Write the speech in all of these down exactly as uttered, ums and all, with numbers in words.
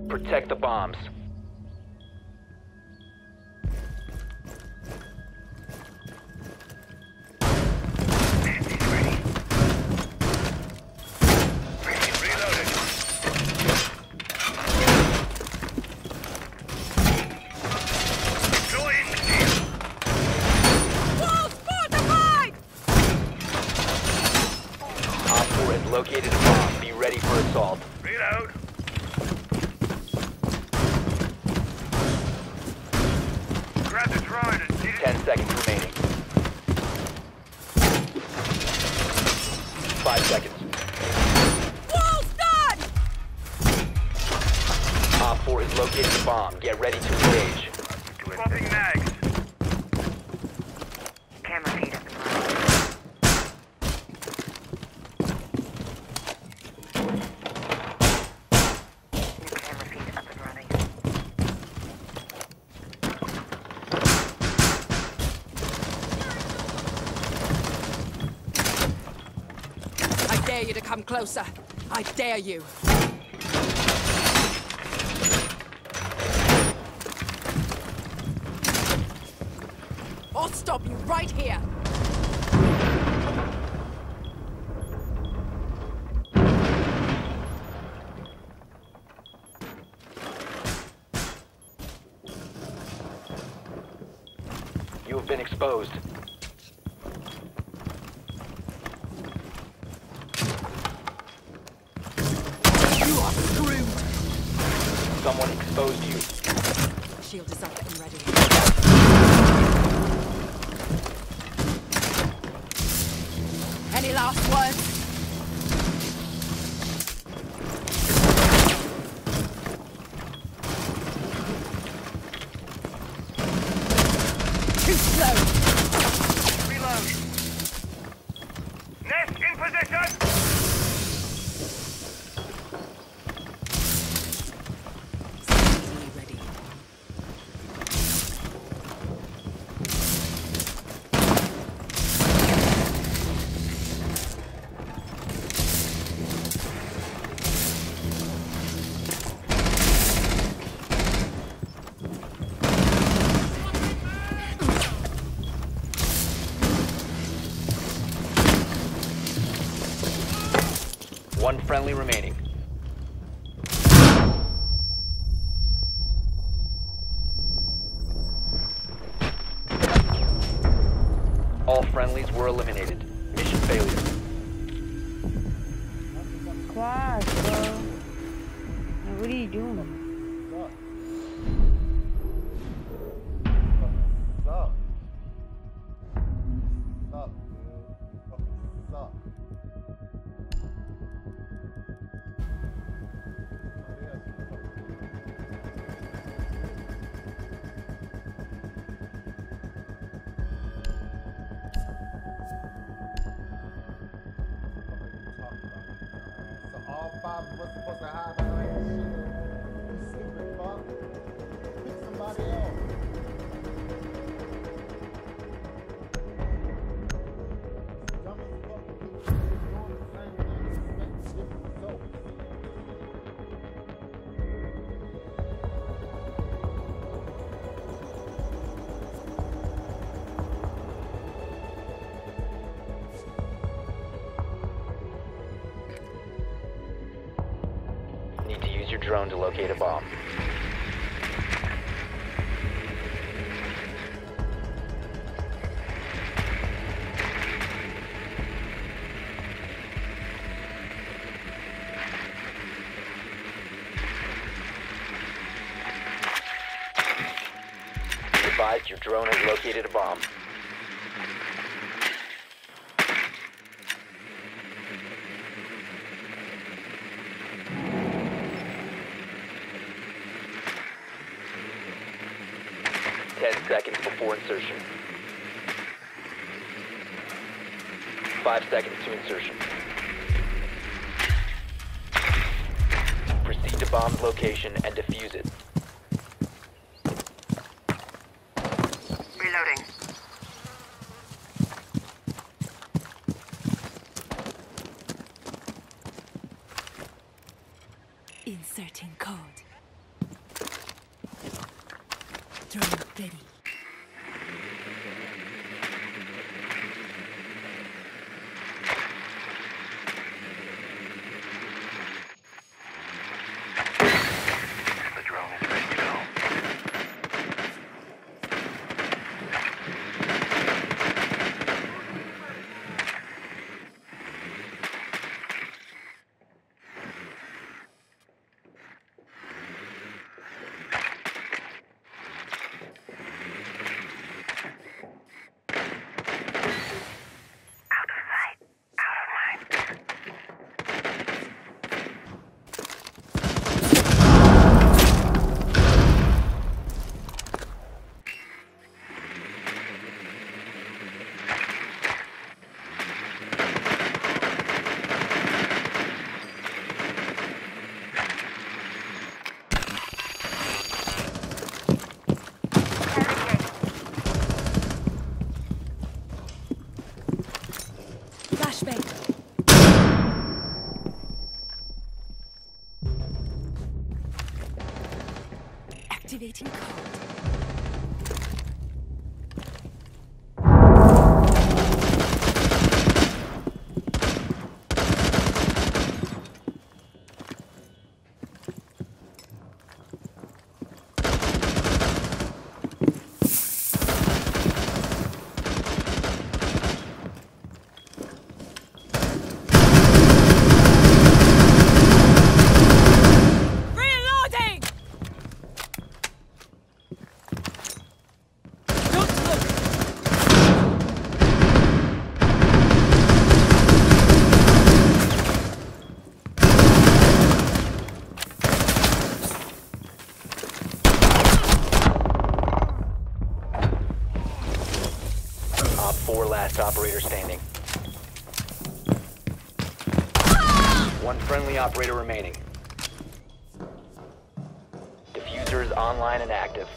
Protect the bombs. Located a bomb. Be ready for assault. Reload. Grab the drone and shoot it. Ten seconds remaining. Five seconds. Wall's done! Op four has located the bomb. Get ready to engage. Swapping mags. Camera feed up and running. New camera feed up and running. I dare you to come closer. I dare you. I'll stop you right here. You have been exposed. You are screwed. Someone exposed you. Shield is up and ready. Any last words? Too slow. Reload. Nest in position. Speedily ready. One friendly remaining. All friendlies were eliminated. Mission failure. Squad, bro. Man, what are you doing? Suck. Suck, dude. Fucking suck. So all five of us supposed to hide behind this shit. You stupid fuck. Pick somebody else. Dumb as fuck. People doing the same thing, expect different results. Need to use your drone to locate a bomb. Be advised, your drone has located a bomb. Ten seconds before insertion. Five seconds to insertion. Proceed to bomb's location and defuse it. Reloading. Inserting code. Steady. The drone is ready to go. Flashbang. Activating code. Reloading! Don't look! Op four last operator standing. One friendly operator remaining. Diffuser is online and active.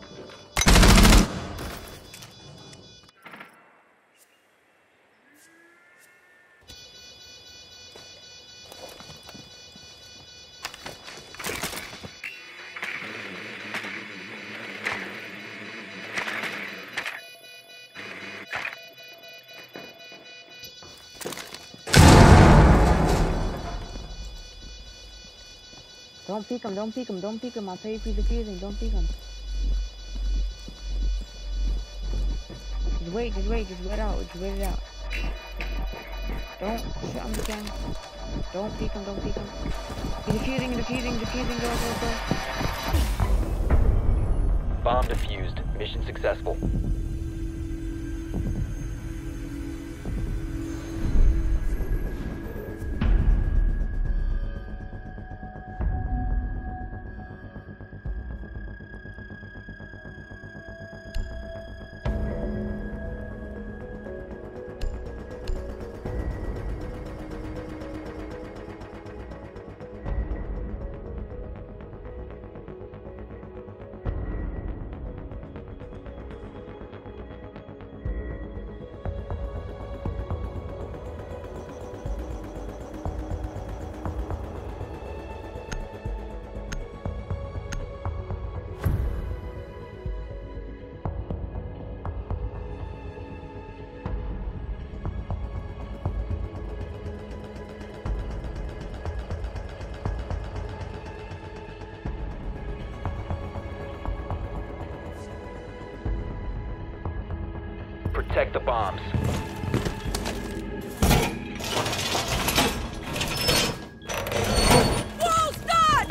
Don't peek him, don't peek him, don't peek him. I'll tell you if he's defusing. Don't peek him. Just wait, just wait, just wait it out, just wait it out. Don't shut him down. Don't peek him, don't peek him. He's defusing, defusing, defusing, go, go, go. Bomb defused. Mission successful. Protect the bombs. Wall's done!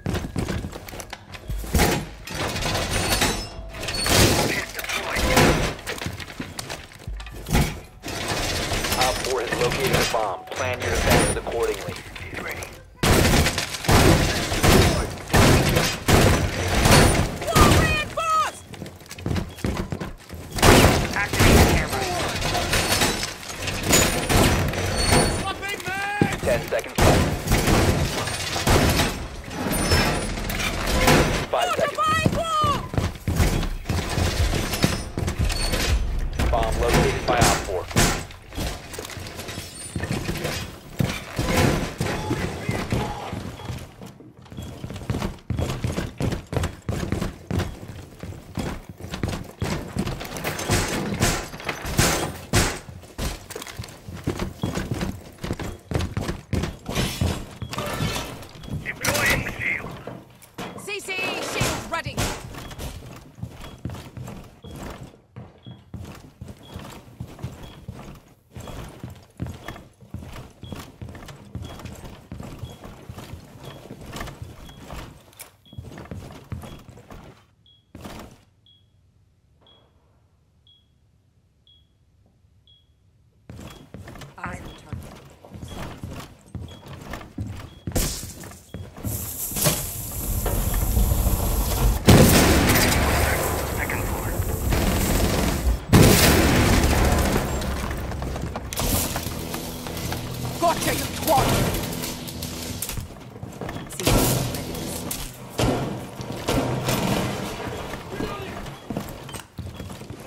Op four has located a bomb. Plan your defenses accordingly. He's ready. Wall reinforced! Activate camera. Ten seconds left. Five seconds. Fortifying wall! Bomb located by Op four.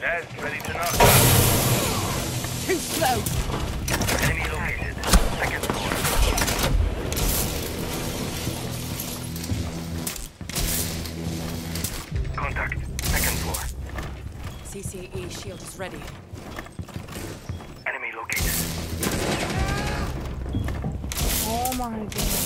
Yes, ready to knock. Too slow. Enemy located. Second floor. Contact. Second floor. C C E shield is ready. Enemy located. Oh my god.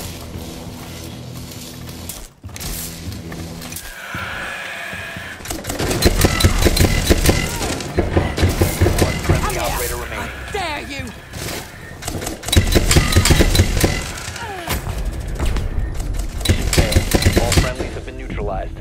One friendly operator remaining. Dare you! Failed. All friendlies have been neutralized.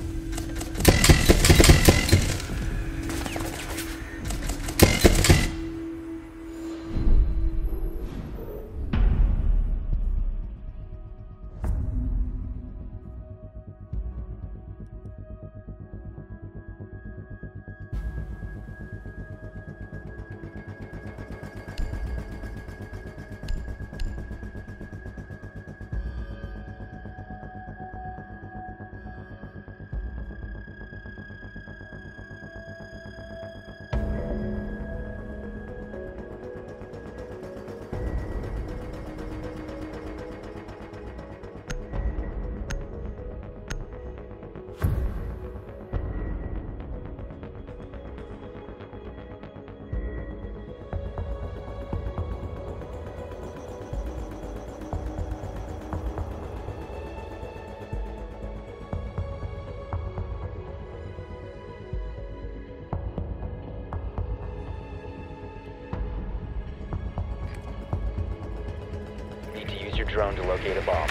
Need to use your drone to locate a bomb.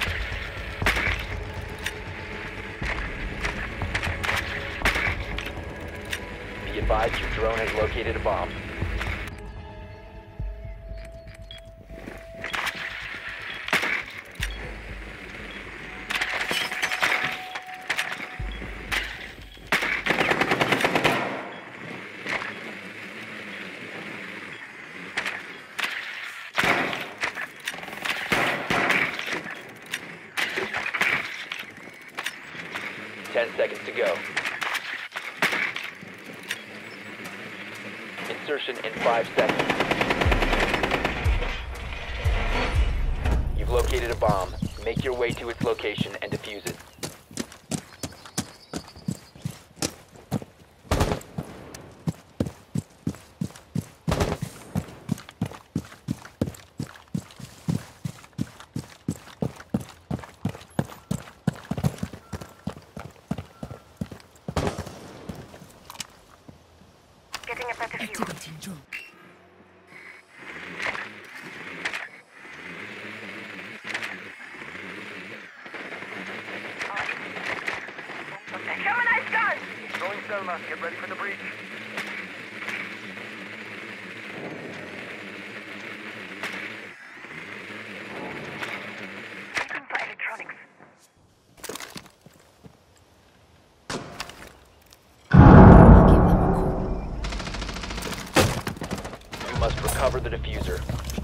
Be advised your drone has located a bomb. Ten seconds to go. Insertion in five seconds. You've located a bomb. Make your way to its location and defuse it. Getting a better view. Activating drone. Gemini's gun! Throwing Selma. Get ready for the breach. Looking for electronics. You must recover the diffuser.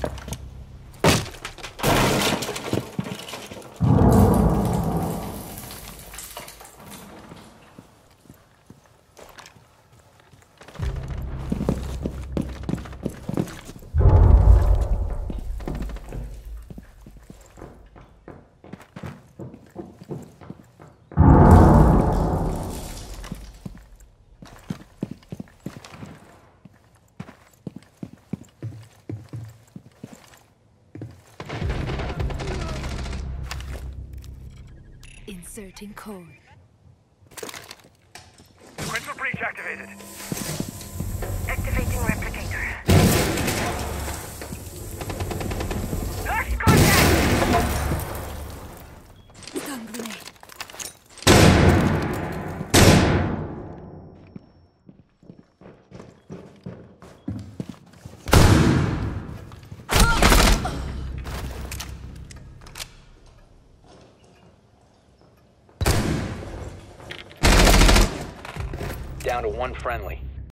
Inserting code. Sequential breach activated. Activating replicator. Lost contact! Stun grenade. Down to one friendly.